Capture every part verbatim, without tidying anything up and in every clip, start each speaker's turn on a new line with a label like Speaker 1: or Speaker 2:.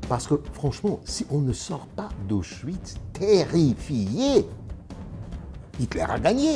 Speaker 1: Parce que franchement, si on ne sort pas d'Auschwitz terrifié, Hitler a gagné.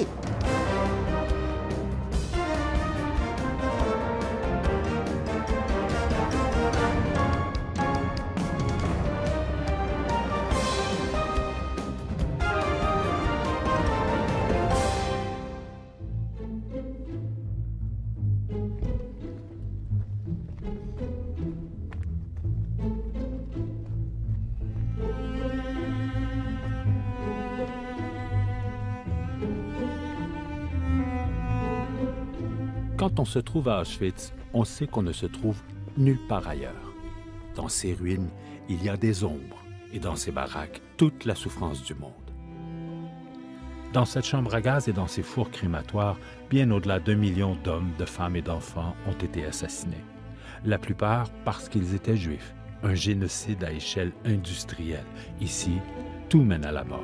Speaker 2: Quand on se trouve à Auschwitz, on sait qu'on ne se trouve nulle part ailleurs. Dans ces ruines, il y a des ombres, et dans ces baraques, toute la souffrance du monde. Dans cette chambre à gaz et dans ces fours crématoires, bien au-delà d'un million d'hommes, de femmes et d'enfants ont été assassinés. La plupart parce qu'ils étaient juifs. Un génocide à échelle industrielle. Ici, tout mène à la mort.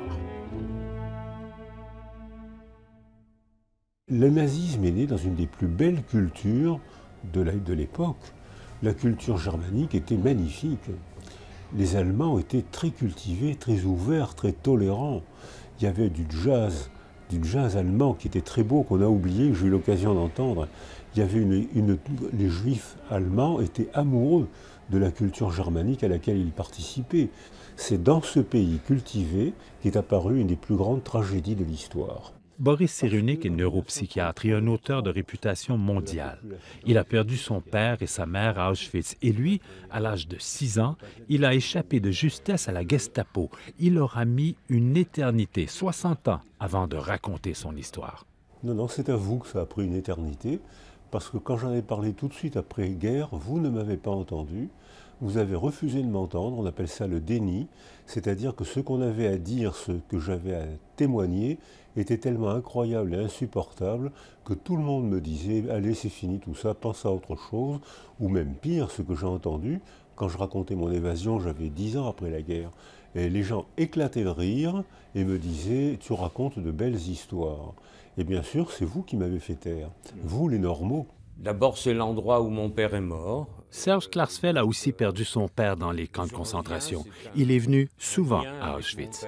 Speaker 3: Le nazisme est né dans une des plus belles cultures de l'époque. La culture germanique était magnifique. Les Allemands étaient très cultivés, très ouverts, très tolérants. Il y avait du jazz, du jazz allemand qui était très beau, qu'on a oublié, que j'ai eu l'occasion d'entendre. Il y avait une, une, les Juifs allemands étaient amoureux de la culture germanique à laquelle ils participaient. C'est dans ce pays cultivé qu'est apparue une des plus grandes tragédies de l'histoire.
Speaker 2: Boris Cyrulnik est neuropsychiatre et un auteur de réputation mondiale. Il a perdu son père et sa mère à Auschwitz et lui, à l'âge de six ans, il a échappé de justesse à la Gestapo. Il aura mis une éternité, soixante ans, avant de raconter son histoire.
Speaker 3: Non, non, c'est à vous que ça a pris une éternité, parce que quand j'en ai parlé tout de suite après-guerre, vous ne m'avez pas entendu. Vous avez refusé de m'entendre, on appelle ça le déni, c'est-à-dire que ce qu'on avait à dire, ce que j'avais à témoigner, était tellement incroyable et insupportable que tout le monde me disait « Allez, c'est fini tout ça, pense à autre chose », ou même pire, ce que j'ai entendu, quand je racontais mon évasion, j'avais dix ans après la guerre, et les gens éclataient de rire et me disaient « Tu racontes de belles histoires ». Et bien sûr, c'est vous qui m'avez fait taire, vous les normaux.
Speaker 4: D'abord, c'est l'endroit où mon père est mort.
Speaker 2: Serge Klarsfeld a aussi perdu son père dans les camps de concentration. Il est venu souvent à Auschwitz.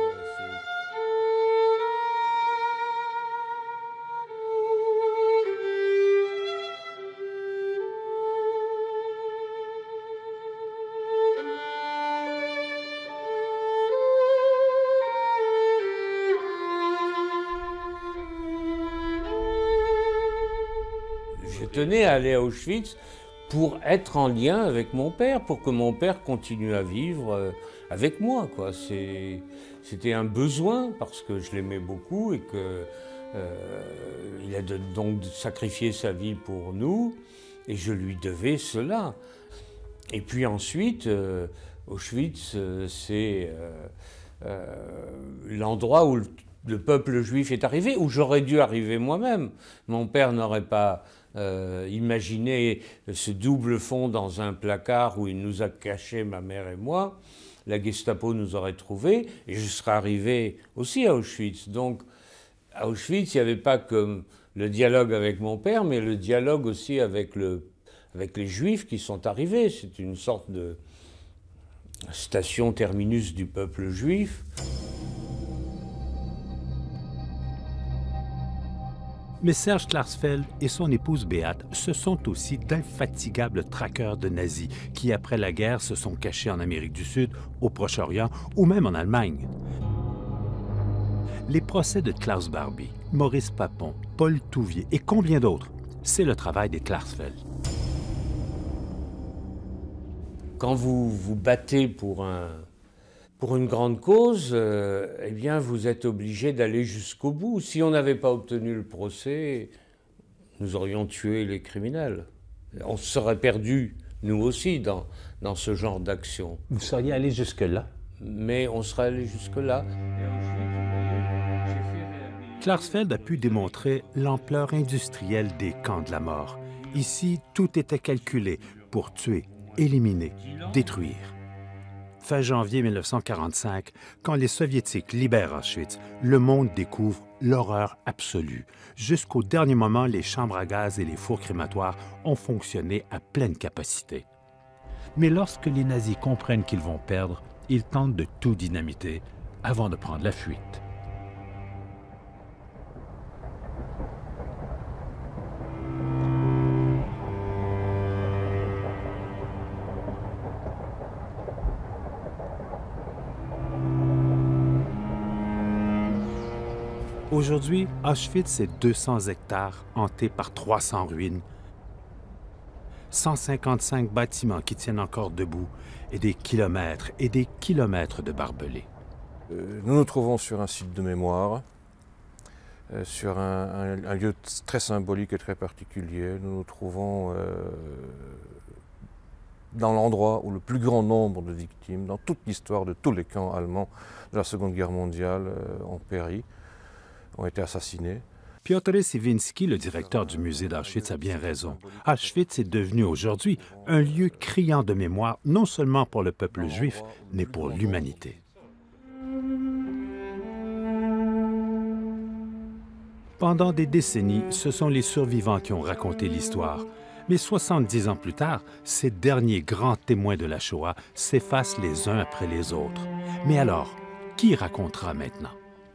Speaker 4: Je tenais à aller à Auschwitz pour être en lien avec mon père, pour que mon père continue à vivre avec moi, quoi. C'était un besoin parce que je l'aimais beaucoup et qu'il euh, a de, donc sacrifié sa vie pour nous et je lui devais cela. Et puis ensuite, euh, Auschwitz, euh, c'est euh, euh, l'endroit où le, le peuple juif est arrivé, où j'aurais dû arriver moi-même. Mon père n'aurait pas Euh, imaginez ce double fond dans un placard où il nous a cachés, ma mère et moi. La Gestapo nous aurait trouvés et je serais arrivé aussi à Auschwitz. Donc à Auschwitz, il n'y avait pas que le dialogue avec mon père, mais le dialogue aussi avec, le, avec les Juifs qui sont arrivés. C'est une sorte de station terminus du peuple juif.
Speaker 2: Mais Serge Klarsfeld et son épouse Beate, ce sont aussi d'infatigables traqueurs de nazis qui, après la guerre, se sont cachés en Amérique du Sud, au Proche-Orient ou même en Allemagne. Les procès de Klaus Barbie, Maurice Papon, Paul Touvier et combien d'autres, c'est le travail des Klarsfeld.
Speaker 4: Quand vous vous battez pour un... Pour une grande cause, euh, eh bien, vous êtes obligé d'aller jusqu'au bout. Si on n'avait pas obtenu le procès, nous aurions tué les criminels. On se serait perdu, nous aussi, dans, dans ce genre d'action.
Speaker 2: Vous seriez allé jusque-là?
Speaker 4: Mais on serait allé jusque-là.
Speaker 2: Klarsfeld a pu démontrer l'ampleur industrielle des camps de la mort. Ici, tout était calculé pour tuer, éliminer, détruire. Fin janvier mille neuf cent quarante-cinq, quand les Soviétiques libèrent Auschwitz, le monde découvre l'horreur absolue. Jusqu'au dernier moment, les chambres à gaz et les fours crématoires ont fonctionné à pleine capacité. Mais lorsque les nazis comprennent qu'ils vont perdre, ils tentent de tout dynamiter avant de prendre la fuite. Aujourd'hui, Auschwitz, c'est deux cents hectares hantés par trois cents ruines, cent cinquante-cinq bâtiments qui tiennent encore debout et des kilomètres et des kilomètres de barbelés.
Speaker 5: Euh, nous nous trouvons sur un site de mémoire, euh, sur un, un, un lieu très symbolique et très particulier. Nous nous trouvons euh, dans l'endroit où le plus grand nombre de victimes, dans toute l'histoire de tous les camps allemands de la Seconde Guerre mondiale, euh, ont péri, ont été assassinés.
Speaker 2: Piotr Siwiński, le directeur du musée d'Auschwitz, a bien raison. Auschwitz est devenu aujourd'hui un lieu criant de mémoire, non seulement pour le peuple juif, mais pour l'humanité. Pendant des décennies, ce sont les survivants qui ont raconté l'histoire. Mais soixante-dix ans plus tard, ces derniers grands témoins de la Shoah s'effacent les uns après les autres. Mais alors, qui racontera maintenant?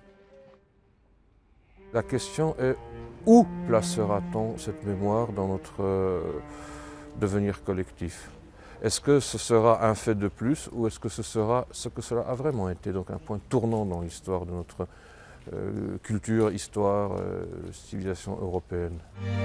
Speaker 5: La question est, où placera-t-on cette mémoire dans notre euh, devenir collectif? Est-ce que ce sera un fait de plus ou est-ce que ce sera ce que cela a vraiment été, donc un point tournant dans l'histoire de notre euh, culture, histoire, euh, civilisation européenne?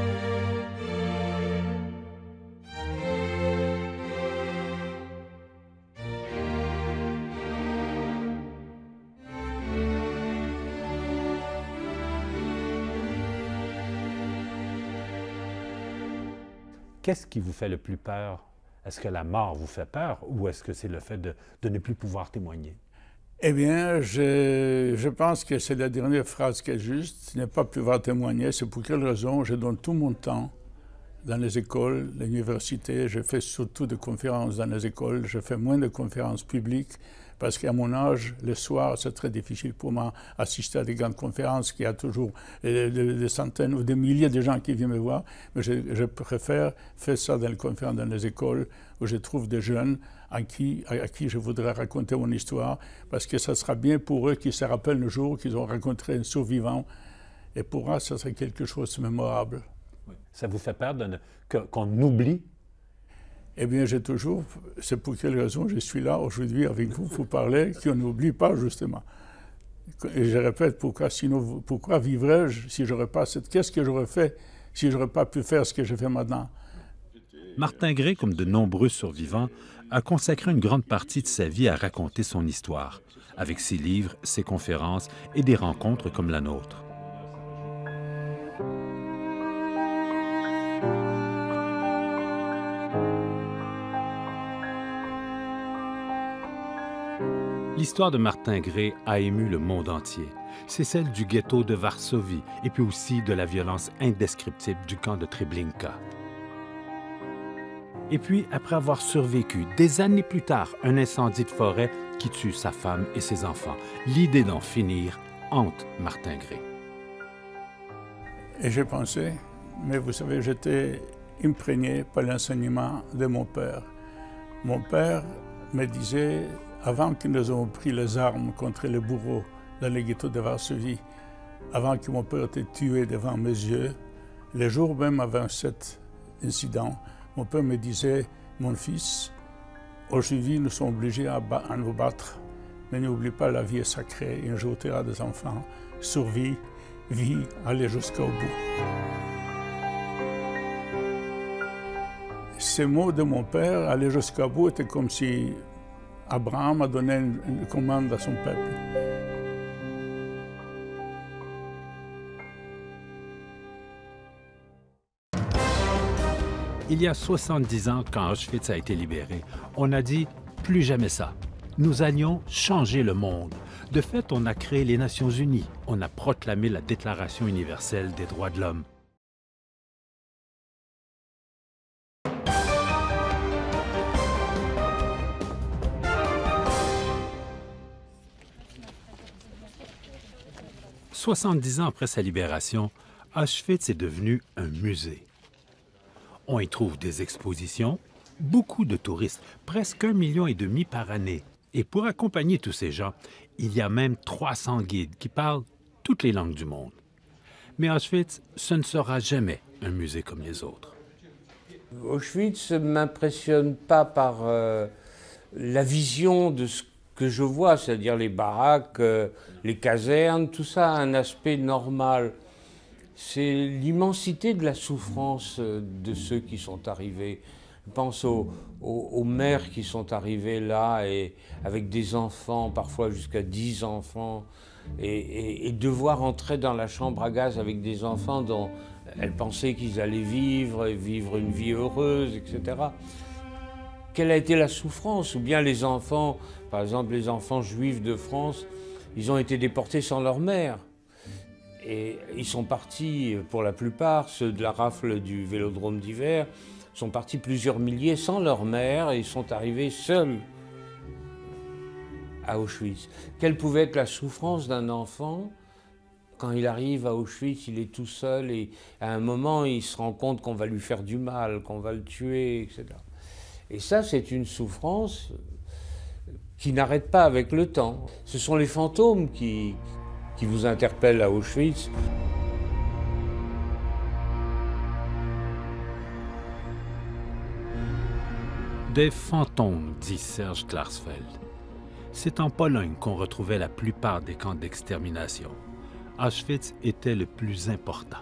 Speaker 2: Qu'est-ce qui vous fait le plus peur? Est-ce que la mort vous fait peur ou est-ce que c'est le fait de, de ne plus pouvoir témoigner?
Speaker 6: Eh bien, je, je pense que c'est la dernière phrase qui est juste. Ne pas pouvoir témoigner, c'est pour quelle raison? Je donne tout mon temps dans les écoles, l'université. Je fais surtout des conférences dans les écoles. Je fais moins de conférences publiques parce qu'à mon âge, le soir, c'est très difficile pour moi d'assister à des grandes conférences, qu'il y a toujours des, des, des centaines ou des milliers de gens qui viennent me voir. Mais je, je préfère faire ça dans les conférences, dans les écoles, où je trouve des jeunes à qui, à, à qui je voudrais raconter mon histoire, parce que ça sera bien pour eux qu'ils se rappellent le jour qu'ils ont rencontré un survivant. Et pour moi, ça serait quelque chose de mémorable.
Speaker 2: Oui. Ça vous fait peur de ne, que, qu'on oublie?
Speaker 6: Eh bien, j'ai toujours, c'est pour quelle raison je suis là aujourd'hui avec vous pour parler, qu'on n'oublie pas justement. Et je répète, pourquoi, sinon, pourquoi vivrais-je si j'aurais pas cette... Qu'est-ce que j'aurais fait si j'aurais pas pu faire ce que je fais maintenant?
Speaker 2: Martin Gray, comme de nombreux survivants, a consacré une grande partie de sa vie à raconter son histoire, avec ses livres, ses conférences et des rencontres comme la nôtre. L'histoire de Martin Gray a ému le monde entier. C'est celle du ghetto de Varsovie et puis aussi de la violence indescriptible du camp de Treblinka. Et puis, après avoir survécu, des années plus tard, un incendie de forêt qui tue sa femme et ses enfants, l'idée d'en finir hante Martin Gray.
Speaker 6: Et j'ai pensé, mais vous savez, j'étais imprégné par l'enseignement de mon père. Mon père me disait, avant que nous ayons pris les armes contre les bourreaux dans les ghettos de Varsovie, avant que mon père était tué devant mes yeux, le jour même avant cet incident, mon père me disait, mon fils, aujourd'hui nous sommes obligés à, à nous battre, mais n'oublie pas, la vie est sacrée, et un jour tu auras des enfants, survie, vie, allez jusqu'au bout. Ces mots de mon père, aller jusqu'au bout, étaient comme si Abraham a donné une, une commande à son peuple.
Speaker 2: Il y a soixante-dix ans, quand Auschwitz a été libéré, on a dit « plus jamais ça ». Nous allions changer le monde. De fait, on a créé les Nations unies. On a proclamé la Déclaration universelle des droits de l'homme. soixante-dix ans après sa libération, Auschwitz est devenu un musée. On y trouve des expositions, Beaucoup de touristes, presque un million et demi par année. Et pour accompagner tous ces gens, il y a même trois cents guides qui parlent toutes les langues du monde. Mais Auschwitz, ce ne sera jamais un musée comme les autres.
Speaker 4: Auschwitz ne m'impressionne pas par euh, la vision de ce que je vois, c'est-à-dire les baraques, euh, les casernes, tout ça a un aspect normal. C'est l'immensité de la souffrance de ceux qui sont arrivés. Je pense aux, aux, aux mères qui sont arrivées là et avec des enfants, parfois jusqu'à dix enfants, et, et, et devoir entrer dans la chambre à gaz avec des enfants dont elles pensaient qu'ils allaient vivre, et vivre une vie heureuse, et cetera. Quelle a été la souffrance? Ou bien les enfants, par exemple les enfants juifs de France, ils ont été déportés sans leur mère. Et ils sont partis, pour la plupart, ceux de la rafle du Vélodrome d'hiver, sont partis plusieurs milliers sans leur mère et ils sont arrivés seuls à Auschwitz. Quelle pouvait être la souffrance d'un enfant quand il arrive à Auschwitz, il est tout seul et à un moment il se rend compte qu'on va lui faire du mal, qu'on va le tuer, et cetera. Et ça, c'est une souffrance qui n'arrête pas avec le temps. Ce sont les fantômes qui, qui vous interpellent à Auschwitz.
Speaker 2: Des fantômes, dit Serge Klarsfeld. C'est en Pologne qu'on retrouvait la plupart des camps d'extermination. Auschwitz était le plus important.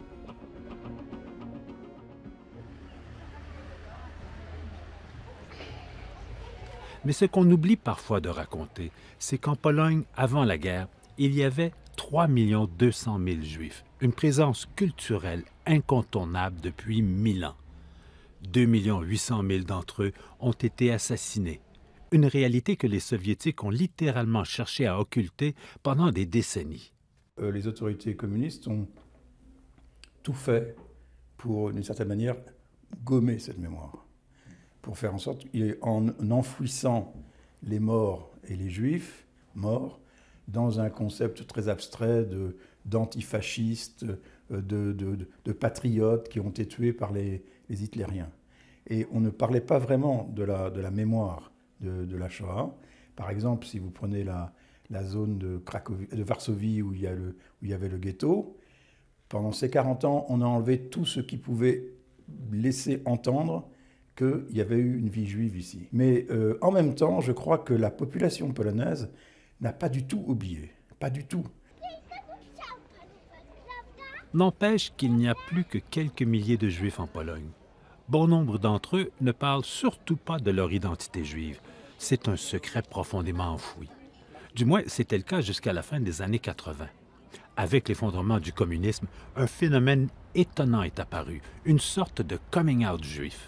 Speaker 2: Mais ce qu'on oublie parfois de raconter, c'est qu'en Pologne, avant la guerre, il y avait trois millions deux cent mille Juifs, une présence culturelle incontournable depuis mille ans. deux millions huit cent mille d'entre eux ont été assassinés, une réalité que les Soviétiques ont littéralement cherché à occulter pendant des décennies.
Speaker 7: Euh, les autorités communistes ont tout fait pour, d'une certaine manière, gommer cette mémoire, pour faire en sorte, en enfouissant les morts et les juifs morts dans un concept très abstrait de, d'antifascistes, de, de, de, de patriotes qui ont été tués par les, les hitlériens. Et on ne parlait pas vraiment de la, de la mémoire de, de la Shoah. Par exemple, si vous prenez la, la zone de, Cracovie, de Varsovie où il, y a le, où il y avait le ghetto, pendant ces quarante ans, on a enlevé tout ce qui pouvait laisser entendre qu'il y avait eu une vie juive ici. Mais euh, en même temps, je crois que la population polonaise n'a pas du tout oublié, pas du tout.
Speaker 2: N'empêche qu'il n'y a plus que quelques milliers de Juifs en Pologne. Bon nombre d'entre eux ne parlent surtout pas de leur identité juive. C'est un secret profondément enfoui. Du moins, c'était le cas jusqu'à la fin des années quatre-vingt. Avec l'effondrement du communisme, un phénomène étonnant est apparu, une sorte de coming out juif.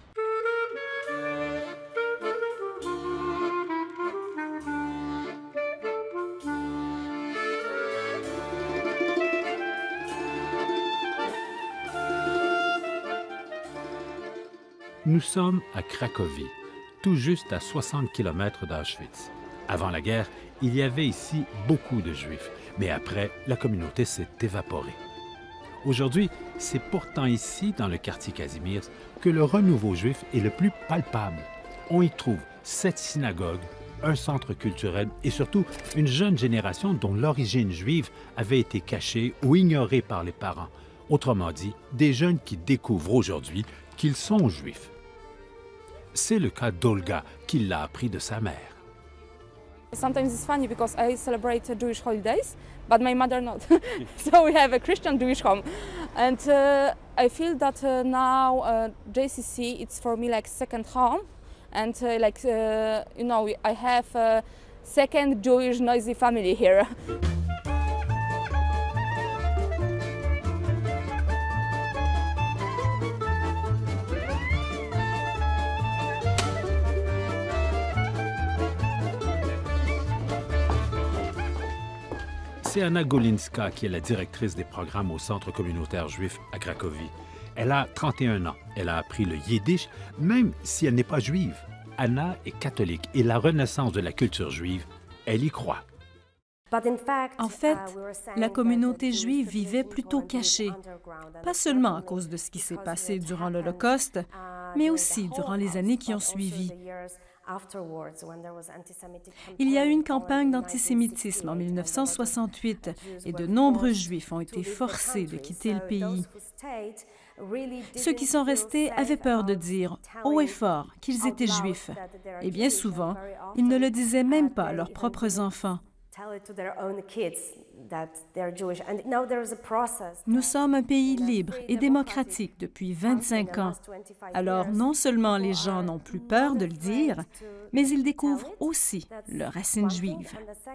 Speaker 2: Nous sommes à Cracovie, tout juste à soixante kilomètres d'Auschwitz. Avant la guerre, il y avait ici beaucoup de Juifs, mais après, la communauté s'est évaporée. Aujourd'hui, c'est pourtant ici, dans le quartier Kazimierz, que le renouveau juif est le plus palpable. On y trouve sept synagogues, un centre culturel et surtout une jeune génération dont l'origine juive avait été cachée ou ignorée par les parents. Autrement dit, des jeunes qui découvrent aujourd'hui qu'ils sont juifs. C'est le cas d'Olga, qui l'a appris de sa mère.
Speaker 8: Sometimes it's funny because I celebrate Jewish holidays, but my mother not. So we have a Christian Jewish home, and uh, I feel that uh, now uh, J C C it's for me like second home, and uh, like uh, you know I have a second Jewish noisy family here.
Speaker 2: C'est Anna Golinska qui est la directrice des programmes au Centre communautaire juif à Cracovie. Elle a trente et un ans. Elle a appris le yiddish, même si elle n'est pas juive. Anna est catholique et la renaissance de la culture juive, elle y croit.
Speaker 9: En fait, la communauté juive vivait plutôt cachée, pas seulement à cause de ce qui s'est passé durant l'Holocauste, mais aussi durant les années qui ont suivi. Il y a eu une campagne d'antisémitisme en mille neuf cent soixante-huit et de nombreux Juifs ont été forcés de quitter le pays. Ceux qui sont restés avaient peur de dire haut et fort qu'ils étaient Juifs. Et bien souvent, ils ne le disaient même pas à leurs propres enfants. Nous sommes un pays libre et démocratique depuis vingt-cinq ans. Alors, non seulement les gens n'ont plus peur de le dire, mais ils découvrent aussi leurs racines juives.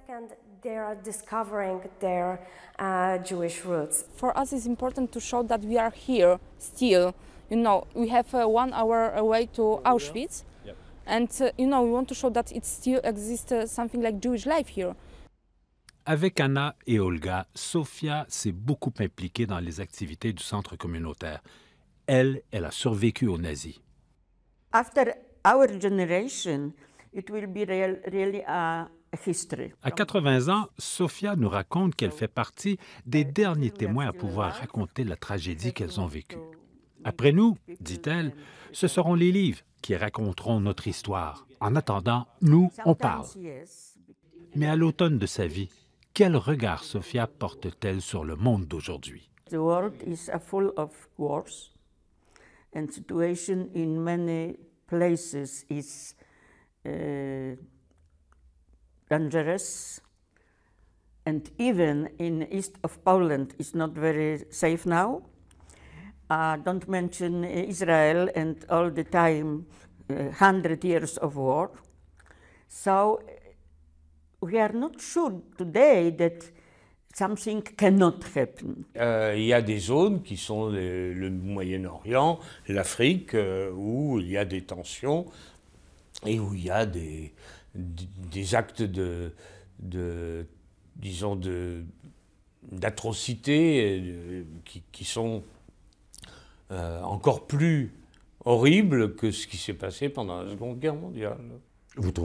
Speaker 8: For us, it's important to show that we are here still. You know, we have uh, one hour away to Auschwitz, and uh, you know, we want to show that it still exists uh, something like Jewish life here.
Speaker 2: Avec Anna et Olga, Sofia s'est beaucoup impliquée dans les activités du centre communautaire. Elle, elle a survécu aux nazis.
Speaker 10: After our generation, it will be real, really a history.
Speaker 2: À quatre-vingts ans, Sofia nous raconte qu'elle fait partie des derniers témoins à pouvoir raconter la tragédie qu'elles ont vécue. Après nous, dit-elle, ce seront les livres qui raconteront notre histoire. En attendant, nous, on parle. Mais à l'automne de sa vie, quel regard Sofia porte-t-elle sur le monde d'aujourd'hui?
Speaker 10: The world is full of wars, and situation in many places is uh, dangerous, and even in east of Poland is not very safe now. Uh, don't mention Israel and all the time uh, hundred years of war. So we are not sure today that something cannot happen.
Speaker 4: Euh, il y a des zones qui sont le, le Moyen-Orient, l'Afrique, euh, où il y a des tensions et où il y a des, des actes de, de disons, de, d'atrocités qui, qui sont euh, encore plus horribles que ce qui s'est passé pendant la Seconde Guerre mondiale.
Speaker 1: Vous trouvez ?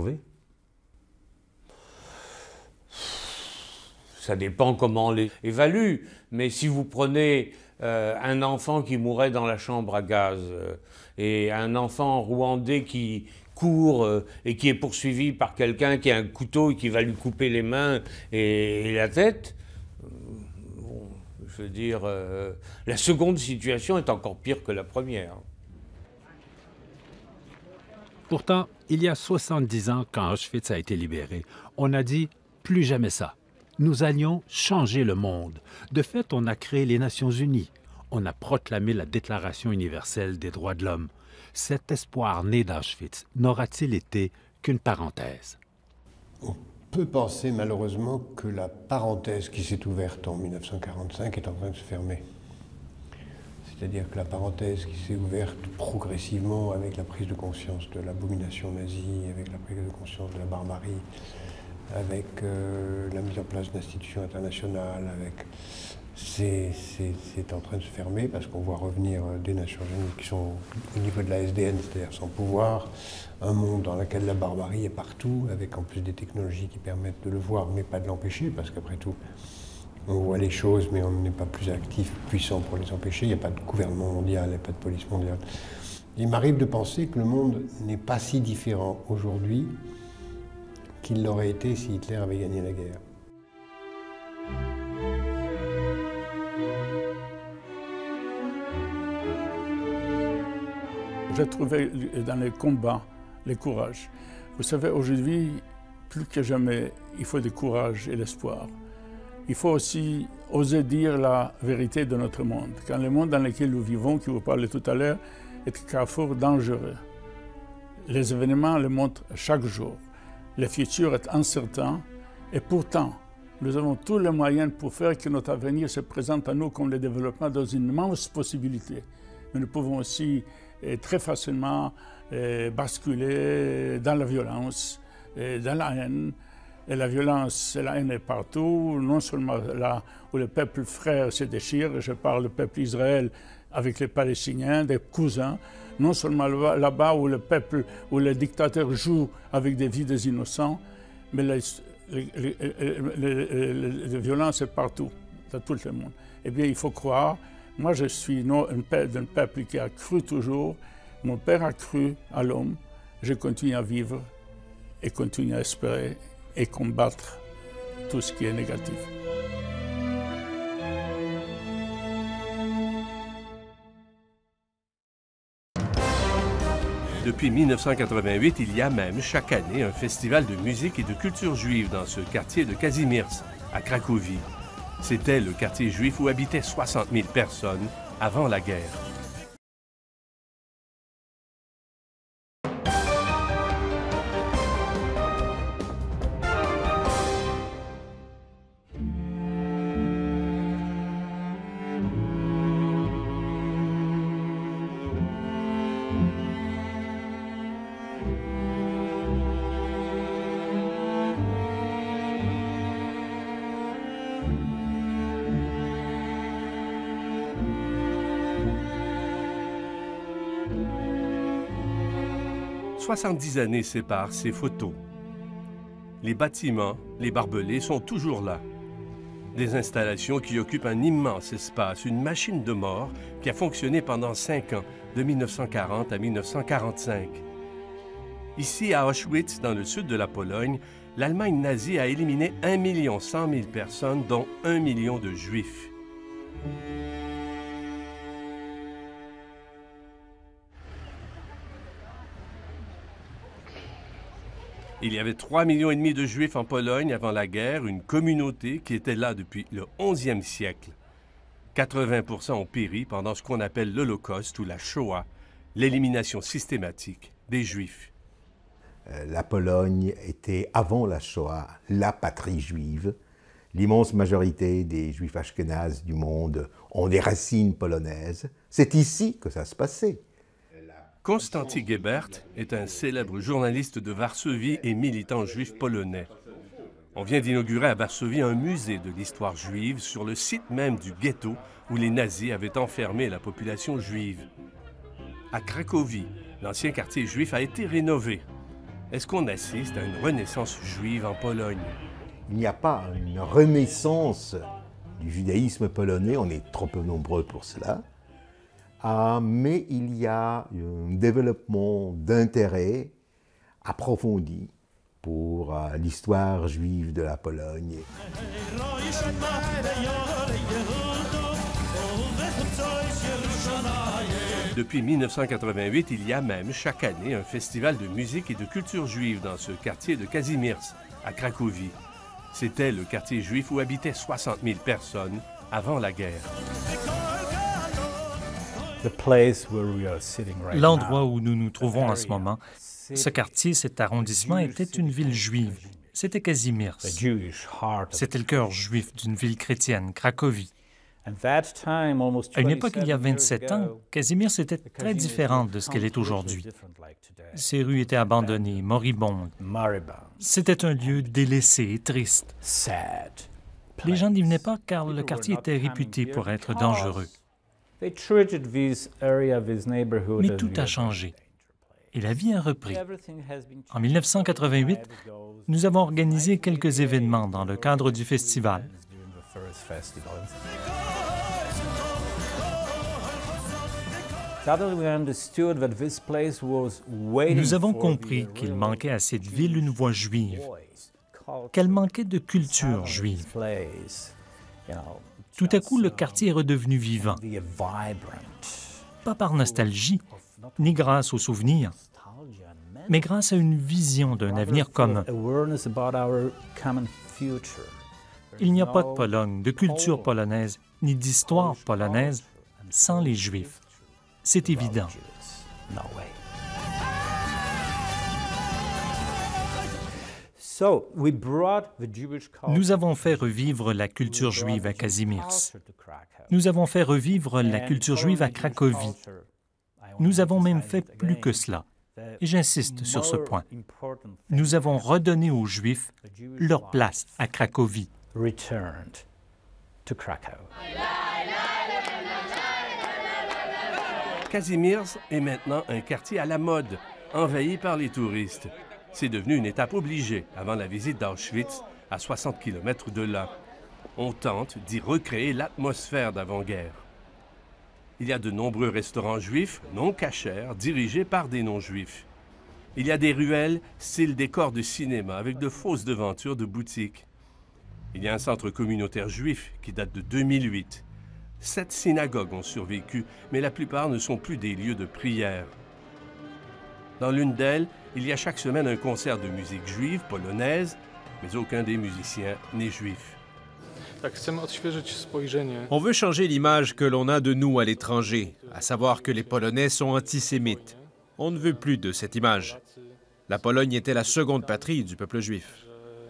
Speaker 4: Ça dépend comment on les évalue, mais si vous prenez euh, un enfant qui mourait dans la chambre à gaz euh, et un enfant rwandais qui court euh, et qui est poursuivi par quelqu'un qui a un couteau et qui va lui couper les mains et, et la tête, euh, bon, je veux dire, euh, la seconde situation est encore pire que la première.
Speaker 2: Pourtant, il y a soixante-dix ans, quand Auschwitz a été libéré, on a dit « plus jamais ça ». Nous allions changer le monde. De fait, on a créé les Nations unies. On a proclamé la Déclaration universelle des droits de l'homme. Cet espoir né d'Auschwitz n'aura-t-il été qu'une parenthèse?
Speaker 1: On peut penser malheureusement que la parenthèse qui s'est ouverte en mille neuf cent quarante-cinq est en train de se fermer. C'est-à-dire que la parenthèse qui s'est ouverte progressivement avec la prise de conscience de l'abomination nazie, avec la prise de conscience de la barbarie, avec euh, la mise en place d'institutions internationales, avec... c'est en train de se fermer parce qu'on voit revenir des Nations Unies qui sont au niveau de la S D N, c'est-à-dire sans pouvoir, un monde dans lequel la barbarie est partout, avec en plus des technologies qui permettent de le voir, mais pas de l'empêcher, parce qu'après tout, on voit les choses, mais on n'est pas plus actif, puissant pour les empêcher, il n'y a pas de gouvernement mondial, il n'y a pas de police mondiale. Il m'arrive de penser que le monde n'est pas si différent aujourd'hui qu'il l'aurait été si Hitler avait gagné la guerre.
Speaker 6: J'ai trouvé dans les combats le courage. Vous savez, aujourd'hui, plus que jamais, il faut du courage et l'espoir. Il faut aussi oser dire la vérité de notre monde. Quand le monde dans lequel nous vivons, qui vous parlait tout à l'heure, est un carrefour dangereux. Les événements le montrent chaque jour. Le futur est incertain et pourtant, nous avons tous les moyens pour faire que notre avenir se présente à nous comme le développement dans une immense possibilité. Mais nous pouvons aussi eh, très facilement eh, basculer dans la violence, eh, dans la haine. Et la violence et la haine est partout, non seulement là où le peuple frère se déchire, je parle du peuple Israël avec les Palestiniens, des cousins, non seulement là-bas où le peuple, où les dictateurs jouent avec des vies des innocents, mais la, les, les, les, les, les violences est partout, dans tout le monde. Eh bien, il faut croire, moi je suis d'un peuple qui a cru toujours Mon père a cru à l'homme, je continue à vivre et continue à espérer et combattre tout ce qui est négatif.
Speaker 11: Depuis mille neuf cent quatre-vingt-huit, il y a même chaque année un festival de musique et de culture juive dans ce quartier de Kazimierz, à Cracovie. C'était le quartier juif où habitaient soixante mille personnes avant la guerre. soixante-dix années séparent ces photos. Les bâtiments, les barbelés sont toujours là. Des installations qui occupent un immense espace, une machine de mort qui a fonctionné pendant cinq ans, de mille neuf cent quarante à mille neuf cent quarante-cinq. Ici, à Auschwitz, dans le sud de la Pologne, l'Allemagne nazie a éliminé un million cent mille personnes, dont un million de Juifs. Il y avait trois millions et demi de Juifs en Pologne avant la guerre, une communauté qui était là depuis le onzième siècle. quatre-vingts pour cent ont péri pendant ce qu'on appelle l'Holocauste ou la Shoah, l'élimination systématique des Juifs.
Speaker 12: La Pologne était, avant la Shoah, la patrie juive. L'immense majorité des Juifs ashkénazes du monde ont des racines polonaises. C'est ici que ça se passait.
Speaker 11: Konstanty Gebert est un célèbre journaliste de Varsovie et militant juif polonais. On vient d'inaugurer à Varsovie un musée de l'histoire juive sur le site même du ghetto où les nazis avaient enfermé la population juive. À Cracovie, l'ancien quartier juif a été rénové. Est-ce qu'on assiste à une renaissance juive en Pologne?
Speaker 12: Il n'y a pas une renaissance du judaïsme polonais, on est trop peu nombreux pour cela. Ah, mais il y a un développement d'intérêt approfondi pour uh, l'histoire juive de la Pologne.
Speaker 11: Depuis mille neuf cent quatre-vingt-huit, il y a même chaque année un festival de musique et de culture juive dans ce quartier de Kazimierz, à Cracovie. C'était le quartier juif où habitaient soixante mille personnes avant la guerre.
Speaker 13: L'endroit où nous nous trouvons en ce moment, ce quartier, cet arrondissement était une ville juive. C'était Kazimierz. C'était le cœur juif d'une ville chrétienne, Cracovie. À une époque, il y a vingt-sept ans, Kazimierz était très différente de ce qu'elle est aujourd'hui. Ces rues étaient abandonnées, moribondes. C'était un lieu délaissé et triste. Les gens n'y venaient pas car le quartier était réputé pour être dangereux. Mais tout a changé et la vie a repris. En mille neuf cent quatre-vingt-huit, nous avons organisé quelques événements dans le cadre du festival. Nous avons compris qu'il manquait à cette ville une voix juive, qu'elle manquait de culture juive. Tout à coup, le quartier est redevenu vivant. Pas par nostalgie, ni grâce aux souvenirs, mais grâce à une vision d'un avenir commun. Il n'y a pas de Pologne, de culture polonaise, ni d'histoire polonaise sans les Juifs. C'est évident. Nous avons fait revivre la culture juive à Kazimierz. Nous avons fait revivre la culture juive à Cracovie. Nous avons même fait plus que cela. Et j'insiste sur ce point. Nous avons redonné aux Juifs leur place à Cracovie.
Speaker 11: Kazimierz est maintenant un quartier à la mode, envahi par les touristes. C'est devenu une étape obligée avant la visite d'Auschwitz, à soixante kilomètres de là. On tente d'y recréer l'atmosphère d'avant-guerre. Il y a de nombreux restaurants juifs non cachers dirigés par des non-juifs. Il y a des ruelles style décor de cinéma avec de fausses devantures de boutiques. Il y a un centre communautaire juif qui date de deux mille huit. Sept synagogues ont survécu, mais la plupart ne sont plus des lieux de prière. Dans l'une d'elles, il y a chaque semaine un concert de musique juive, polonaise, mais aucun des musiciens n'est juif.
Speaker 14: On veut changer l'image que l'on a de nous à l'étranger, à savoir que les Polonais sont antisémites. On ne veut plus de cette image. La Pologne était la seconde patrie du peuple juif.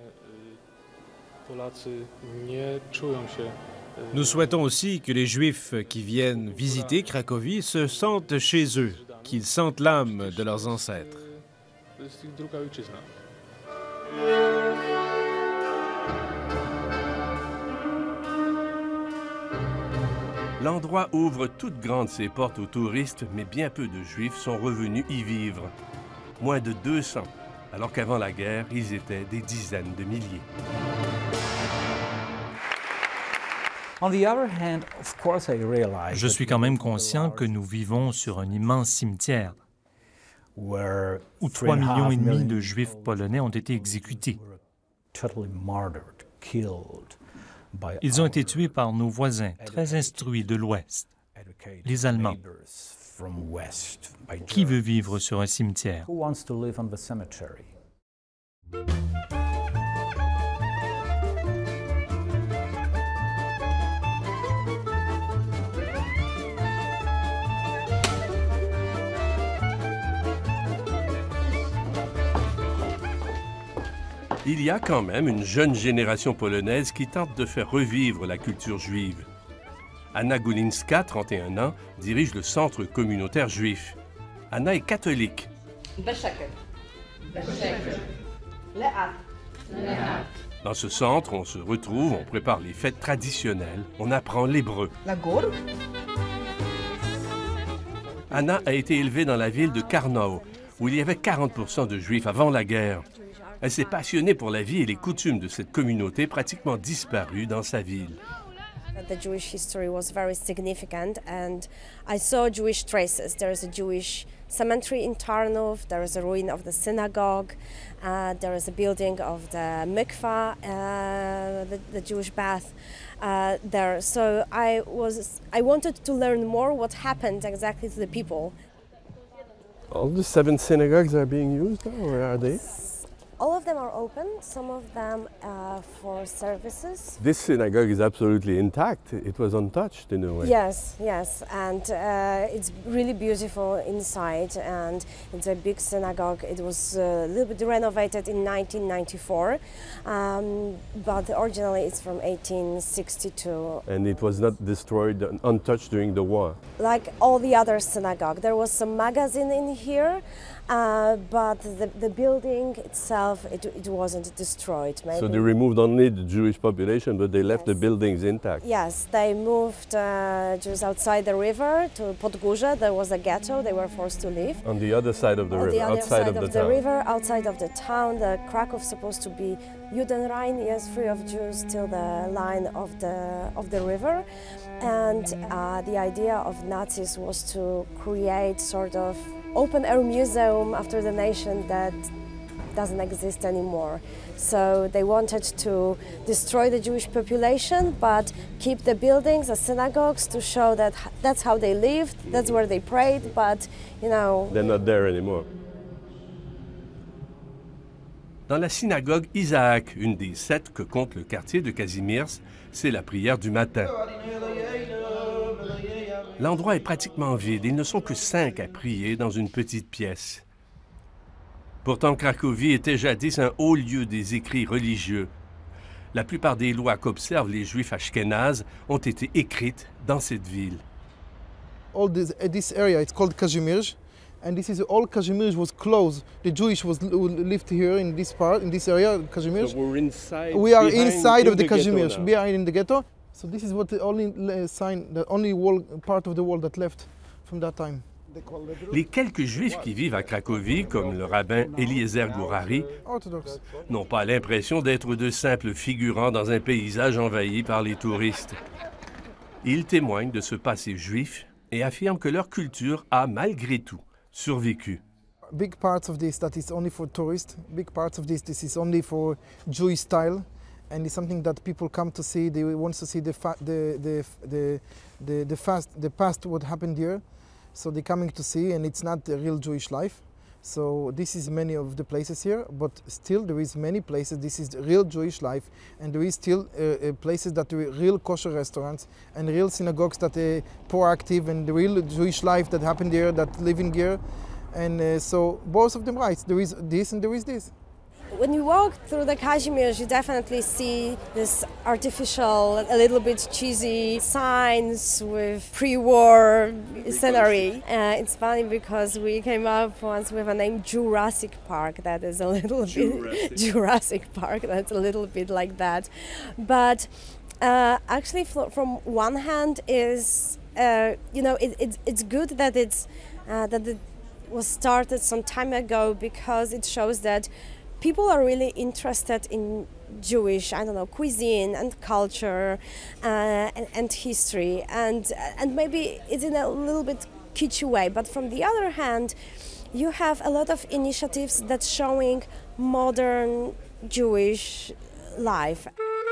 Speaker 14: Nous souhaitons aussi que les Juifs qui viennent visiter Cracovie se sentent chez eux, qu'ils sentent l'âme de leurs ancêtres.
Speaker 11: L'endroit ouvre toutes grandes ses portes aux touristes, mais bien peu de Juifs sont revenus y vivre. Moins de deux cents, alors qu'avant la guerre, ils étaient des dizaines de milliers.
Speaker 13: Je suis quand même conscient que nous vivons sur un immense cimetière où trois millions et demi de Juifs polonais ont été exécutés. Ils ont été tués par nos voisins, très instruits de l'Ouest, les Allemands. Qui veut vivre sur un cimetière?
Speaker 11: Il y a quand même une jeune génération polonaise qui tente de faire revivre la culture juive. Anna Gulinska, trente et un ans, dirige le centre communautaire juif. Anna est catholique. Dans ce centre, on se retrouve, on prépare les fêtes traditionnelles, on apprend l'hébreu. Anna a été élevée dans la ville de Karnau, où il y avait quarante pour cent de juifs avant la guerre. Elle s'est passionnée pour la vie et les coutumes de cette communauté pratiquement disparue dans sa ville.
Speaker 15: The Jewish history was very significant, and I saw Jewish traces. There is a Jewish cemetery in Tarnów, there is a ruin of the synagogue, uh, there is a building of the mikvah, uh, the, the Jewish bath uh, there. So I was, I wanted to learn more what happened exactly to the people.
Speaker 11: All the seven synagogues are being used now, or are they?
Speaker 15: All of them are open, some of them uh, for services.
Speaker 11: This synagogue is absolutely intact. It was untouched in a way.
Speaker 15: Yes, yes, and uh, it's really beautiful inside, and it's a big synagogue. It was a little bit renovated in nineteen ninety-four, um, but originally it's from eighteen sixty-two.
Speaker 11: And it was not destroyed, untouched during the war?
Speaker 15: Like all the other synagogue. There was some magazine in here, uh, but the, the building itself, It, it wasn't destroyed. Maybe.
Speaker 11: So they removed only the Jewish population, but they left yes. the buildings intact?
Speaker 15: Yes, they moved uh, Jews outside the river to Podgórze. There was a ghetto, they were forced to leave.
Speaker 11: On the other side of the
Speaker 15: On
Speaker 11: river,
Speaker 15: the other
Speaker 11: outside
Speaker 15: side
Speaker 11: of,
Speaker 15: of
Speaker 11: the,
Speaker 15: the
Speaker 11: town.
Speaker 15: river, outside of the town. The Krakow supposed to be Judenrein, yes, free of Jews till the line of the, of the river. And uh, the idea of Nazis was to create sort of open-air museum after the nation that doesn't exist anymore. So they wanted to destroy the Jewish population, but keep the buildings as synagogues to show that that's how they lived, that's where they prayed, but, you know...
Speaker 11: They're not there anymore. Dans la synagogue Isaac, une des sept que compte le quartier de Kazimierz, c'est la prière du matin. L'endroit est pratiquement vide, ils ne sont que cinq à prier dans une petite pièce. Pourtant, Cracovie était jadis un haut lieu des écrits religieux. La plupart des lois qu'observent les Juifs ashkénazes ont été écrites dans cette ville.
Speaker 16: All this, this area, it's called Kazimierz, and this is all Kazimierz was closed. The Jewish was lived here in this part, in this area, Kazimierz.
Speaker 11: So we're inside.
Speaker 16: We are
Speaker 11: behind,
Speaker 16: inside
Speaker 11: in
Speaker 16: of the, the Kazimierz,
Speaker 11: ghetto
Speaker 16: behind in the ghetto. So this is what the only sign, the only wall, part of the wall that left from that time.
Speaker 11: Les quelques Juifs qui vivent à Cracovie, comme le rabbin Eliezer Gourari, n'ont pas l'impression d'être de simples figurants dans un paysage envahi par les touristes. Ils témoignent de ce passé juif et affirment que leur culture a, malgré tout, survécu.
Speaker 16: Big parts of this that is only for tourists. Big parts of this this is only for Jewish style, and it's something that people come to see. They want to see the fa the the the the the fast the past what happened here, so they're coming to see, and it's not the real Jewish life. So this is many of the places here, but still there is many places. This is the real Jewish life, and there is still uh, uh, places that are real kosher restaurants and real synagogues that are proactive, and the real Jewish life that happened here, that living here. And uh, so both of them right, there is this and there is this.
Speaker 15: When you walk through the Kazimierz, you definitely see this artificial, a little bit cheesy signs with pre-war scenery. Uh, it's funny because we came up once with a name Jurassic Park, that is a little
Speaker 11: Jurassic.
Speaker 15: bit Jurassic Park, that's a little bit like that. But uh, actually, from one hand, is uh, you know it, it, it's good that it's uh, that it was started some time ago, because it shows that people are really interested in Jewish, I don't know, cuisine and culture uh, and, and history, and and maybe it's in a little bit kitschy way. But from the other hand, you have a lot of initiatives that's showing modern Jewish life.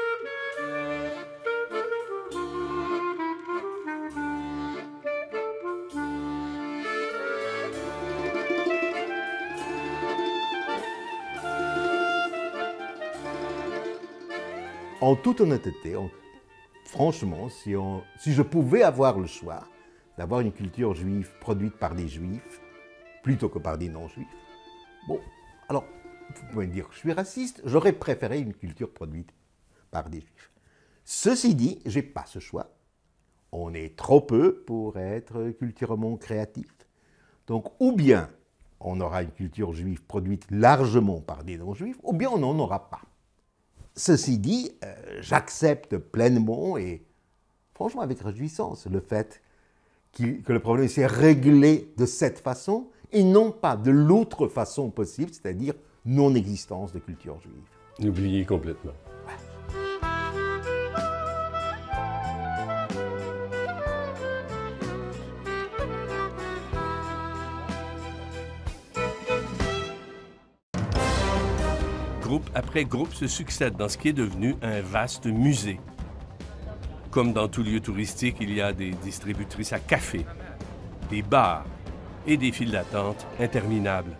Speaker 12: En toute honnêteté, on, franchement, si, on, si je pouvais avoir le choix d'avoir une culture juive produite par des juifs plutôt que par des non-juifs, bon, alors, vous pouvez me dire que je suis raciste, j'aurais préféré une culture produite par des juifs. Ceci dit, je n'ai pas ce choix. On est trop peu pour être culturellement créatif. Donc, ou bien on aura une culture juive produite largement par des non-juifs, ou bien on n'en aura pas. Ceci dit, euh, j'accepte pleinement et franchement avec réjouissance le fait que le problème s'est réglé de cette façon et non pas de l'autre façon possible, c'est-à-dire non-existence de culture juive.
Speaker 11: Oublié complètement. Groupe après groupe se succèdent dans ce qui est devenu un vaste musée. Comme dans tout lieu touristique, il y a des distributrices à café, des bars et des files d'attente interminables.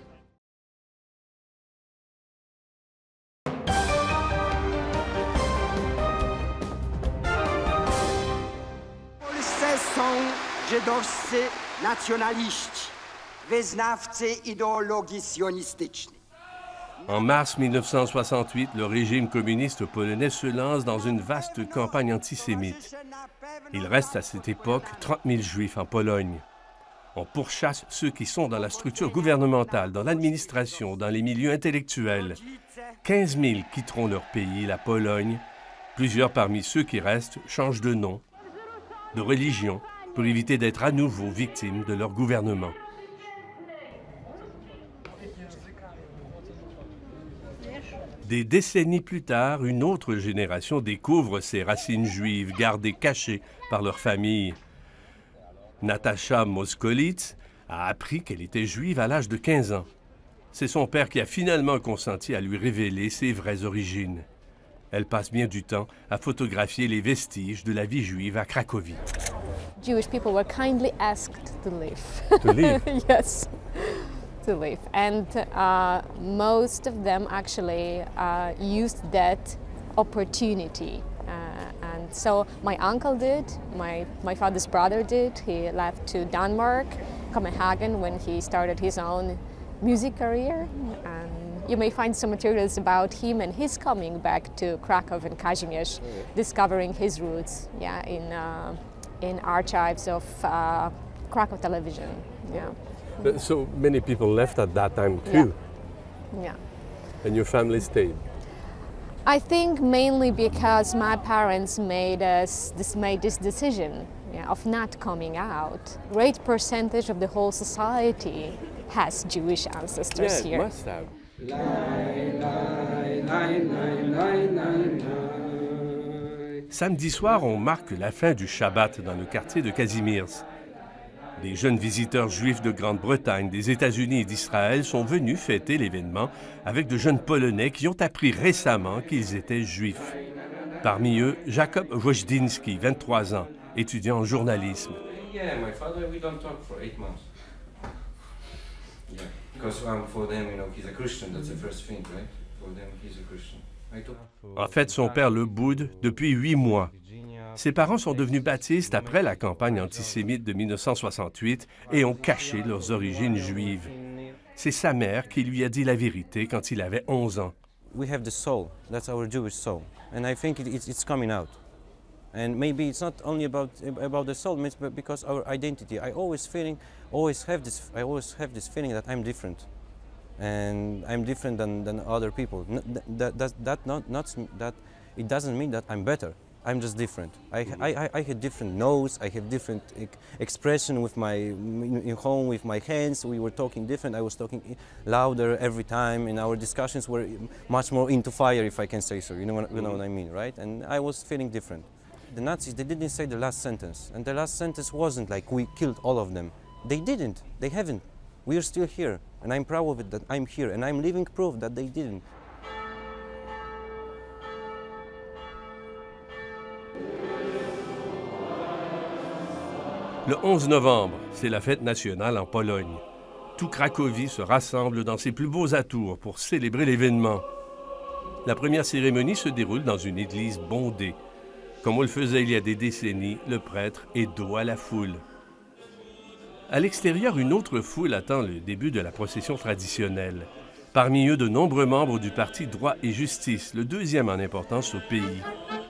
Speaker 17: Polsce są żydowscy nacjonaliści, wyznawcy ideologii sionistycznej.
Speaker 11: En mars mille neuf cent soixante-huit, le régime communiste polonais se lance dans une vaste campagne antisémite. Il reste à cette époque trente mille juifs en Pologne. On pourchasse ceux qui sont dans la structure gouvernementale, dans l'administration, dans les milieux intellectuels. quinze mille quitteront leur pays, la Pologne. Plusieurs parmi ceux qui restent changent de nom, de religion, pour éviter d'être à nouveau victimes de leur gouvernement. Des décennies plus tard, une autre génération découvre ces racines juives gardées cachées par leur famille. Natasha Moskolitz a appris qu'elle était juive à l'âge de quinze ans. C'est son père qui a finalement consenti à lui révéler ses vraies origines. Elle passe bien du temps à photographier les vestiges de la vie juive à Cracovie.
Speaker 18: Jewish people were kindly asked to leave.
Speaker 11: To leave?
Speaker 18: Yes. To leave, and uh, most of them actually uh, used that opportunity. Uh, and so my uncle did, my, my father's brother did. He left to Denmark, Copenhagen, when he started his own music career. And you may find some materials about him and his coming back to Krakow and Kazimierz, discovering his roots, yeah, in, uh, in archives of uh, Krakow television. Yeah.
Speaker 11: So many people left at that time too.
Speaker 18: Yeah. Yeah.
Speaker 11: And your family stayed?
Speaker 18: I think mainly because my parents made us this made this decision, yeah, of not coming out. Great percentage of the whole society has Jewish ancestors
Speaker 11: yeah,
Speaker 18: here.
Speaker 11: It must have. Samedi soir, on marque la fin du Shabbat dans le quartier de Kazimierz. Des jeunes visiteurs juifs de Grande-Bretagne, des États-Unis et d'Israël sont venus fêter l'événement avec de jeunes Polonais qui ont appris récemment qu'ils étaient juifs. Parmi eux, Jacob Woździnski, vingt-trois ans, étudiant en journalisme. En fait, son père le boude depuis huit mois. Ses parents sont devenus baptistes après la campagne antisémite de mille neuf cent soixante-huit et ont caché leurs origines juives. C'est sa mère qui lui a dit la vérité quand il avait onze ans.
Speaker 19: We have the soul, that's our Jewish soul, and I think it's, it's coming out. And maybe it's not only about about the soul, but because our identity. I always feeling, always have this, I always have this feeling that I'm different, and I'm different than, than other people. That that that not not that it doesn't mean that I'm better. I'm just different. I, I, I have different nose, I have different expression with my, in home with my hands, we were talking different, I was talking louder every time, and our discussions were much more into fire, if I can say so, you know what, you know what I mean, right? And I was feeling different. The Nazis, they didn't say the last sentence, and the last sentence wasn't like we killed all of them. They didn't, they haven't. We are still here, and I'm proud of it that I'm here, and I'm living proof that they didn't.
Speaker 11: Le onze novembre, c'est la fête nationale en Pologne. Tout Cracovie se rassemble dans ses plus beaux atours pour célébrer l'événement. La première cérémonie se déroule dans une église bondée. Comme on le faisait il y a des décennies, le prêtre est dos à la foule. À l'extérieur, une autre foule attend le début de la procession traditionnelle. Parmi eux, de nombreux membres du parti Droit et Justice, le deuxième en importance au pays.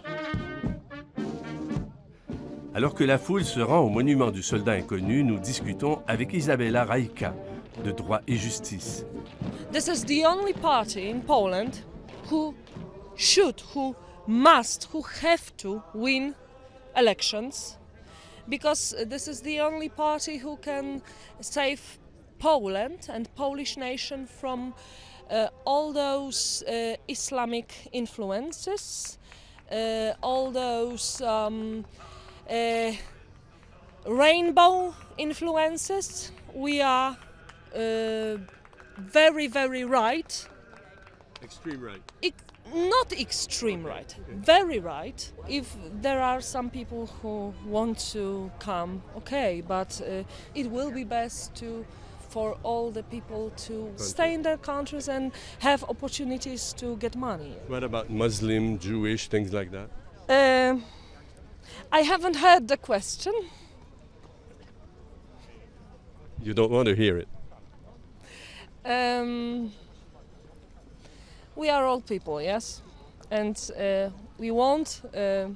Speaker 11: Alors que la foule se rend au monument du soldat inconnu, nous discutons avec Izabela Rajka, de Droit et Justice.
Speaker 20: This is the only party in Poland who should, who must, who have to win elections, because this is the only party who can save Poland and Polish nation from uh, all those uh, Islamic influences, uh, all those um, Uh, rainbow influences. We are uh, very, very right.
Speaker 11: Extreme right.
Speaker 20: E not extreme right, very right. If there are some people who want to come, okay, but uh, it will be best to for all the people to stay in their countries and have opportunities to get money.
Speaker 11: What about Muslim, Jewish, things like that?
Speaker 20: Uh, I haven't heard the question.
Speaker 11: You don't want to hear it?
Speaker 20: Um, we are all people, yes, and uh, we want. Uh,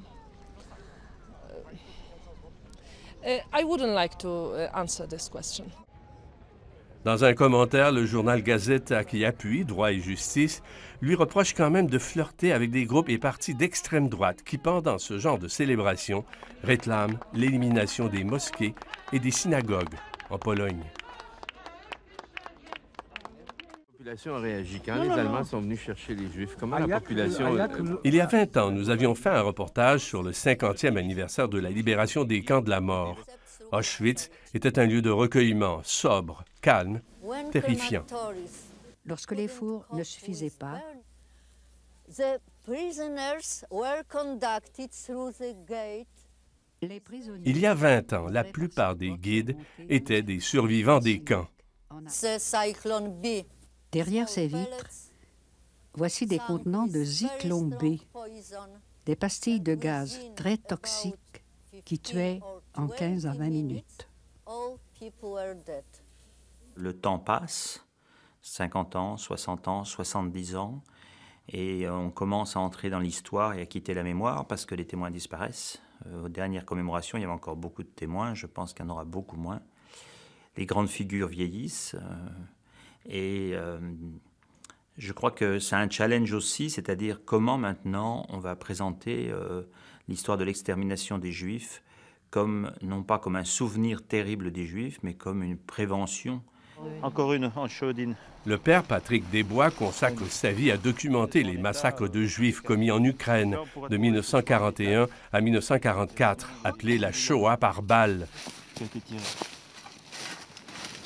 Speaker 20: uh, I wouldn't like to uh, answer this question.
Speaker 11: Dans un commentaire, le journal Gazeta, qui appuie Droit et Justice, lui reproche quand même de flirter avec des groupes et partis d'extrême droite qui, pendant ce genre de célébration, réclament l'élimination des mosquées et des synagogues en Pologne.
Speaker 21: La population a réagi. Quand les Allemands sont venus chercher les Juifs, comment la population...
Speaker 11: Il y a vingt ans, nous avions fait un reportage sur le cinquantième anniversaire de la libération des camps de la mort. Auschwitz était un lieu de recueillement, sobre, calme, terrifiant.
Speaker 22: Lorsque les fours ne suffisaient pas,
Speaker 11: il y a vingt ans, la plupart des guides étaient des survivants des camps.
Speaker 22: Derrière ces vitres, voici des contenants de Zyklon B, des pastilles de gaz très toxiques qui tuaient en quinze à vingt minutes.
Speaker 23: Le temps passe, cinquante ans, soixante ans, soixante-dix ans, et on commence à entrer dans l'histoire et à quitter la mémoire parce que les témoins disparaissent. Euh, aux dernières commémorations, il y avait encore beaucoup de témoins, je pense qu'il y en aura beaucoup moins. Les grandes figures vieillissent, euh, et euh, je crois que c'est un challenge aussi, c'est-à-dire comment maintenant on va présenter euh, l'histoire de l'extermination des Juifs comme, non pas comme un souvenir terrible des Juifs, mais comme une prévention. Encore une en chaudine.
Speaker 11: Le père Patrick Desbois consacre sa vie à documenter les massacres de Juifs commis en Ukraine de mille neuf cent quarante et un à mille neuf cent quarante-quatre, appelés la Shoah par balle.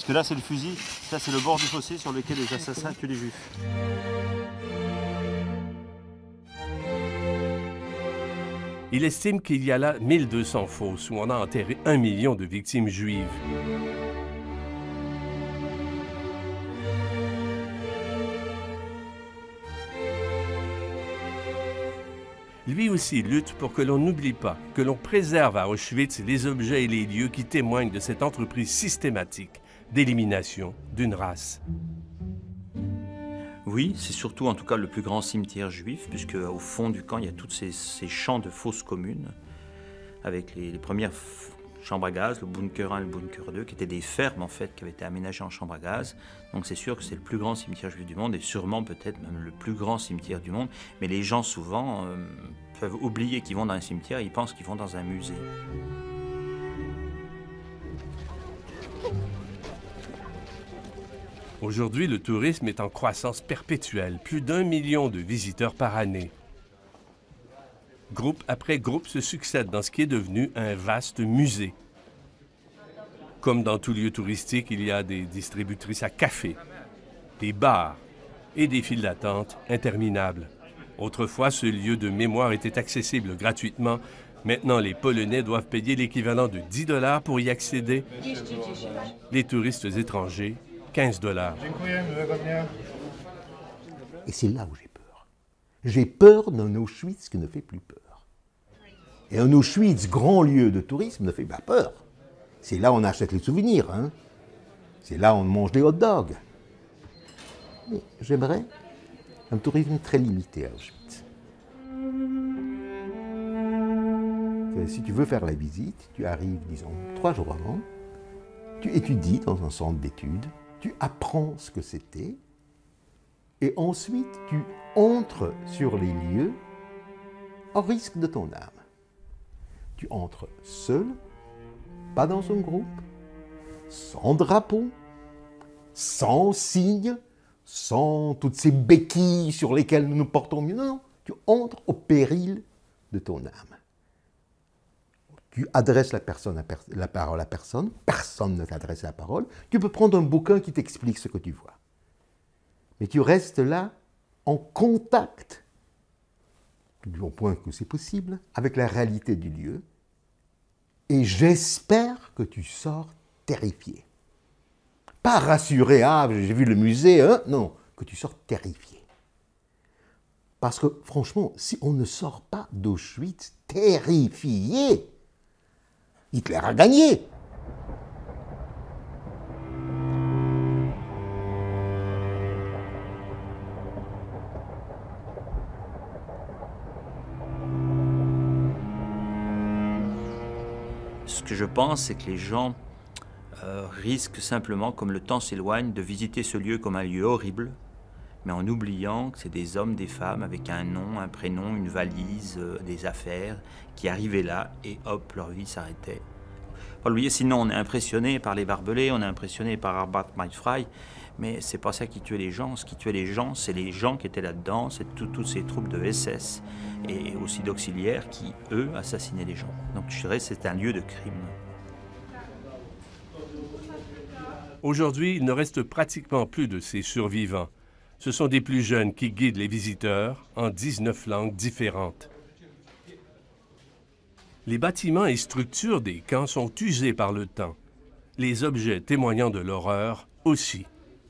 Speaker 3: que là, c'est le fusil, ça, c'est le bord du fossé sur lequel les assassins tuent les Juifs.
Speaker 11: Il estime qu'il y a là mille deux cents fosses où on a enterré un million de victimes juives. Lui aussi lutte pour que l'on n'oublie pas, que l'on préserve à Auschwitz les objets et les lieux qui témoignent de cette entreprise systématique d'élimination d'une race.
Speaker 23: Oui, c'est surtout en tout cas le plus grand cimetière juif, puisque au fond du camp, il y a tous ces, ces champs de fosses communes, avec les, les premières chambres à gaz, le bunker un et le bunker deux, qui étaient des fermes en fait, qui avaient été aménagées en chambres à gaz. Donc c'est sûr que c'est le plus grand cimetière juif du monde, et sûrement peut-être même le plus grand cimetière du monde. Mais les gens souvent euh, peuvent oublier qu'ils vont dans un cimetière, ils pensent qu'ils vont dans un musée.
Speaker 11: Aujourd'hui, le tourisme est en croissance perpétuelle, plus d'un million de visiteurs par année. Groupe après groupe se succèdent dans ce qui est devenu un vaste musée. Comme dans tout lieu touristique, il y a des distributrices à café, des bars et des files d'attente interminables. Autrefois, ce lieu de mémoire était accessible gratuitement. Maintenant, les Polonais doivent payer l'équivalent de dix dollars pour y accéder. Les touristes étrangers, quinze dollars.
Speaker 12: Et c'est là où j'ai peur. J'ai peur d'un Auschwitz qui ne fait plus peur. Et un Auschwitz, grand lieu de tourisme, ne fait pas peur. C'est là où on achète les souvenirs. Hein. C'est là où on mange des hot dogs. Mais j'aimerais un tourisme très limité à Auschwitz. Que si tu veux faire la visite, tu arrives, disons, trois jours avant, tu étudies dans un centre d'études, tu apprends ce que c'était, et ensuite tu entres sur les lieux au risque de ton âme. Tu entres seul, pas dans un groupe, sans drapeau, sans signe, sans toutes ces béquilles sur lesquelles nous nous portons mieux. Non, non, tu entres au péril de ton âme. Tu adresses la, personne à per la parole à personne, personne ne t'adresse la parole. Tu peux prendre un bouquin qui t'explique ce que tu vois. Mais tu restes là, en contact, au point que c'est possible, avec la réalité du lieu. Et j'espère que tu sors terrifié. Pas rassuré, ah, j'ai vu le musée, hein? Non, que tu sors terrifié. Parce que, franchement, si on ne sort pas d'Auschwitz terrifié, Hitler a gagné.
Speaker 23: Ce que je pense, c'est que les gens euh, risquent simplement, comme le temps s'éloigne, de visiter ce lieu comme un lieu horrible, mais en oubliant que c'est des hommes, des femmes avec un nom, un prénom, une valise, euh, des affaires, qui arrivaient là et hop, leur vie s'arrêtait. Faut l'oublier, sinon on est impressionné par les barbelés, on est impressionné par Arbeit macht frei, mais c'est pas ça qui tuait les gens. Ce qui tuait les gens, c'est les gens qui étaient là-dedans, c'est toutes ces troupes de S S et aussi d'auxiliaires qui, eux, assassinaient les gens. Donc je dirais que c'est un lieu de crime.
Speaker 11: Aujourd'hui, il ne reste pratiquement plus de ces survivants. Ce sont des plus jeunes qui guident les visiteurs en dix-neuf langues différentes. Les bâtiments et structures des camps sont usés par le temps. Les objets témoignant de l'horreur aussi.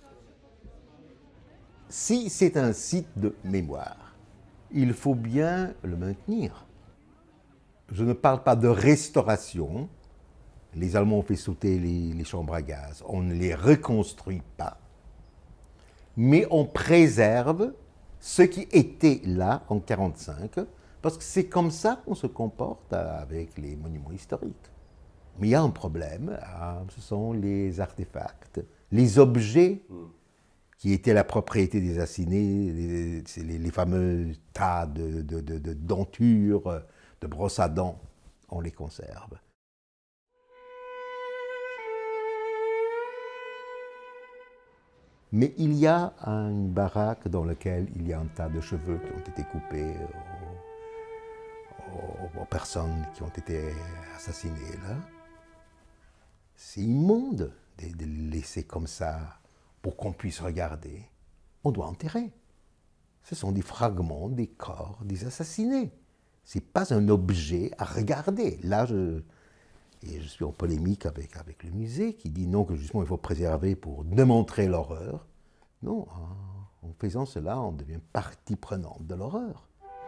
Speaker 12: Si c'est un site de mémoire, il faut bien le maintenir. Je ne parle pas de restauration. Les Allemands ont fait sauter les, les chambres à gaz. On ne les reconstruit pas. Mais on préserve ce qui était là en mille neuf cent quarante-cinq, parce que c'est comme ça qu'on se comporte avec les monuments historiques. Mais il y a un problème, ce sont les artefacts, les objets qui étaient la propriété des assassinés, les, les, les fameux tas de, de, de, de dentures, de brosses à dents, on les conserve. Mais il y a une baraque dans laquelle il y a un tas de cheveux qui ont été coupés aux, aux, aux personnes qui ont été assassinées là. C'est immonde de, de les laisser comme ça pour qu'on puisse regarder. On doit enterrer. Ce sont des fragments des corps des assassinés. Ce n'est pas un objet à regarder. Là, je, et je suis en polémique avec, avec le musée qui dit non, que justement il faut préserver pour démontrer l'horreur. Non, en faisant cela, on devient partie prenante de l'horreur.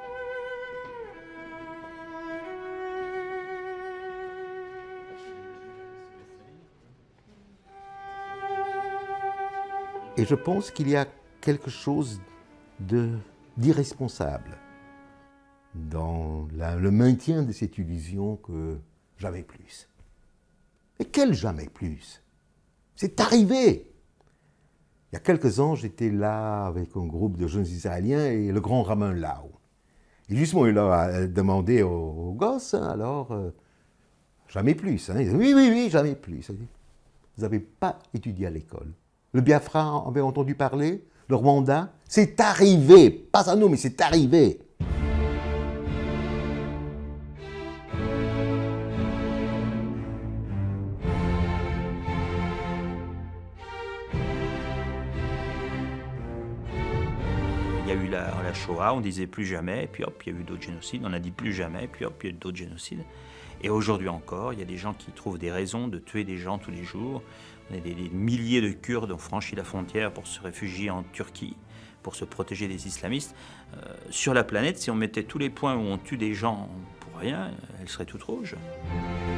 Speaker 12: Et je pense qu'il y a quelque chose d'irresponsable dans la, le maintien de cette illusion que jamais plus. Et quel jamais plus? C'est arrivé! Il y a quelques ans, j'étais là avec un groupe de jeunes Israéliens et le grand rabbin Lau. Et justement, il leur a demandé aux, aux gosses, hein, alors, euh, jamais plus. Hein. Ils disent, oui, oui, oui, jamais plus. Vous n'avez pas étudié à l'école. Le Biafra, on avait entendu parler, le Rwanda, c'est arrivé, pas à nous, mais c'est arrivé.
Speaker 23: Il y a eu la, la Shoah, on disait plus jamais, et puis hop, il y a eu d'autres génocides, on a dit plus jamais, et puis hop, il y a eu d'autres génocides. Et aujourd'hui encore, il y a des gens qui trouvent des raisons de tuer des gens tous les jours. On a des, des milliers de Kurdes ont franchi la frontière pour se réfugier en Turquie, pour se protéger des islamistes. Euh, sur la planète, si on mettait tous les points où on tue des gens pour rien, elle serait toute rouge.